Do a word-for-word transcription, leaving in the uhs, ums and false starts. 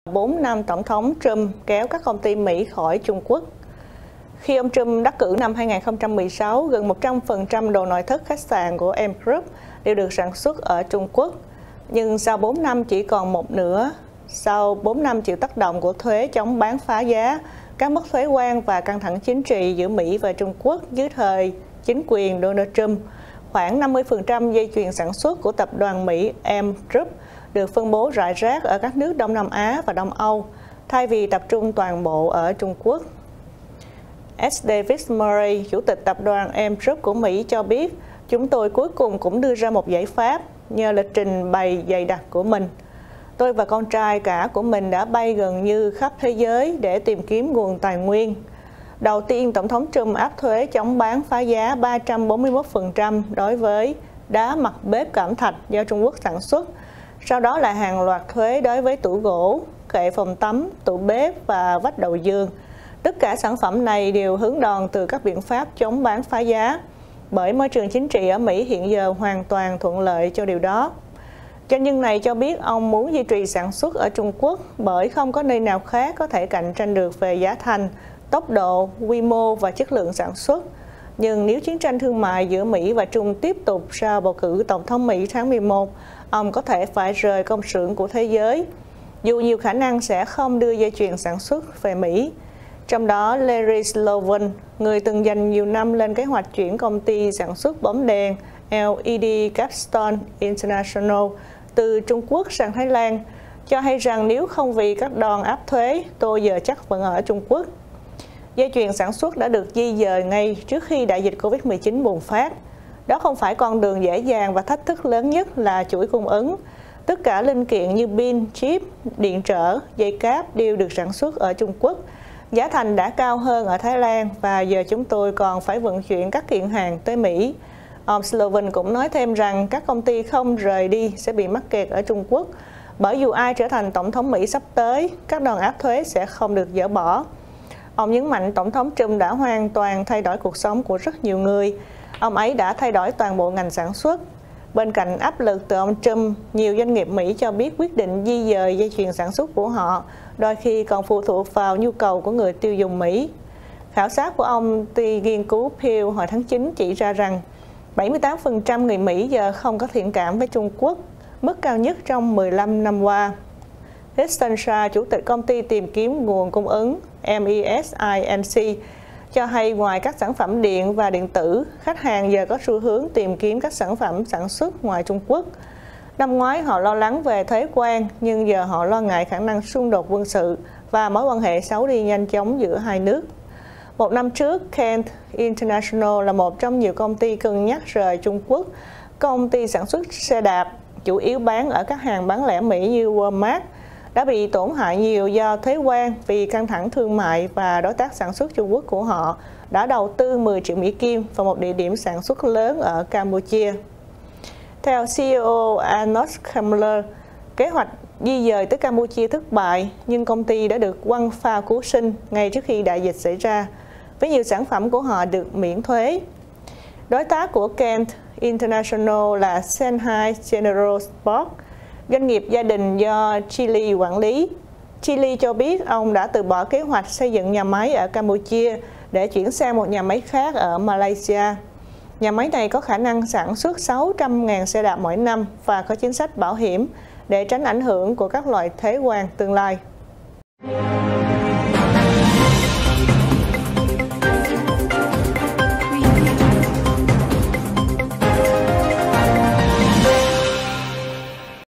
bốn năm Tổng thống Trump kéo các công ty Mỹ khỏi Trung Quốc. Khi ông Trump đắc cử năm hai nghìn không trăm mười sáu, gần một trăm phần trăm đồ nội thất khách sạn của M Group đều được sản xuất ở Trung Quốc. Nhưng sau bốn năm chỉ còn một nửa. Sau bốn năm chịu tác động của thuế chống bán phá giá, các mức thuế quan và căng thẳng chính trị giữa Mỹ và Trung Quốc dưới thời chính quyền Donald Trump, khoảng năm mươi phần trăm dây chuyền sản xuất của tập đoàn Mỹ M Group được phân bố rải rác ở các nước Đông Nam Á và Đông Âu, thay vì tập trung toàn bộ ở Trung Quốc. S. David Murray, chủ tịch tập đoàn M Group của Mỹ cho biết, chúng tôi cuối cùng cũng đưa ra một giải pháp nhờ lịch trình bày dày đặc của mình. Tôi và con trai cả của mình đã bay gần như khắp thế giới để tìm kiếm nguồn tài nguyên. Đầu tiên, Tổng thống Trump áp thuế chống bán phá giá ba trăm bốn mươi mốt phần trăm đối với đá mặt bếp cẩm thạch do Trung Quốc sản xuất. Sau đó là hàng loạt thuế đối với tủ gỗ, kệ phòng tắm, tủ bếp và vách đầu giường. Tất cả sản phẩm này đều hứng đòn từ các biện pháp chống bán phá giá, bởi môi trường chính trị ở Mỹ hiện giờ hoàn toàn thuận lợi cho điều đó. Doanh nhân này cho biết ông muốn duy trì sản xuất ở Trung Quốc bởi không có nơi nào khác có thể cạnh tranh được về giá thành, tốc độ, quy mô và chất lượng sản xuất. Nhưng nếu chiến tranh thương mại giữa Mỹ và Trung tiếp tục sau bầu cử Tổng thống Mỹ tháng mười một, ông có thể phải rời công xưởng của thế giới, dù nhiều khả năng sẽ không đưa dây chuyền sản xuất về Mỹ. Trong đó, Larry Sullivan, người từng dành nhiều năm lên kế hoạch chuyển công ty sản xuất bóng đèn L E D Capstone International từ Trung Quốc sang Thái Lan, cho hay rằng nếu không vì các đòn áp thuế, tôi giờ chắc vẫn ở Trung Quốc. Dây chuyền sản xuất đã được di dời ngay trước khi đại dịch Covid mười chín bùng phát. Đó không phải con đường dễ dàng và thách thức lớn nhất là chuỗi cung ứng. Tất cả linh kiện như pin, chip, điện trở, dây cáp đều được sản xuất ở Trung Quốc. Giá thành đã cao hơn ở Thái Lan và giờ chúng tôi còn phải vận chuyển các kiện hàng tới Mỹ. Ông Sullivan cũng nói thêm rằng các công ty không rời đi sẽ bị mắc kẹt ở Trung Quốc, bởi dù ai trở thành Tổng thống Mỹ sắp tới, các đòn áp thuế sẽ không được dỡ bỏ. Ông nhấn mạnh Tổng thống Trump đã hoàn toàn thay đổi cuộc sống của rất nhiều người. Ông ấy đã thay đổi toàn bộ ngành sản xuất. Bên cạnh áp lực từ ông Trump, nhiều doanh nghiệp Mỹ cho biết quyết định di dời dây chuyền sản xuất của họ đôi khi còn phụ thuộc vào nhu cầu của người tiêu dùng Mỹ. Khảo sát của ông ty nghiên cứu Pew hồi tháng chín chỉ ra rằng bảy mươi tám phần trăm người Mỹ giờ không có thiện cảm với Trung Quốc, mức cao nhất trong mười lăm năm qua. Heston Shah, chủ tịch công ty tìm kiếm nguồn cung ứng M E S I N C, cho hay ngoài các sản phẩm điện và điện tử, khách hàng giờ có xu hướng tìm kiếm các sản phẩm sản xuất ngoài Trung Quốc. Năm ngoái họ lo lắng về thuế quan, nhưng giờ họ lo ngại khả năng xung đột quân sự và mối quan hệ xấu đi nhanh chóng giữa hai nước. Một năm trước, Kent International là một trong nhiều công ty cân nhắc rời Trung Quốc. Công ty sản xuất xe đạp, chủ yếu bán ở các hàng bán lẻ Mỹ như Walmart, đã bị tổn hại nhiều do thuế quan vì căng thẳng thương mại, và đối tác sản xuất Trung Quốc của họ đã đầu tư mười triệu Mỹ Kim vào một địa điểm sản xuất lớn ở Campuchia. Theo C E O Arnold Kamler, kế hoạch di dời tới Campuchia thất bại, nhưng công ty đã được quăng phao cứu sinh ngay trước khi đại dịch xảy ra, với nhiều sản phẩm của họ được miễn thuế. Đối tác của Kent International là Shanghai General Sport, doanh nghiệp gia đình do Chile quản lý. Chile cho biết ông đã từ bỏ kế hoạch xây dựng nhà máy ở Campuchia để chuyển sang một nhà máy khác ở Malaysia. Nhà máy này có khả năng sản xuất sáu trăm nghìn xe đạp mỗi năm và có chính sách bảo hiểm để tránh ảnh hưởng của các loại thuế quan tương lai.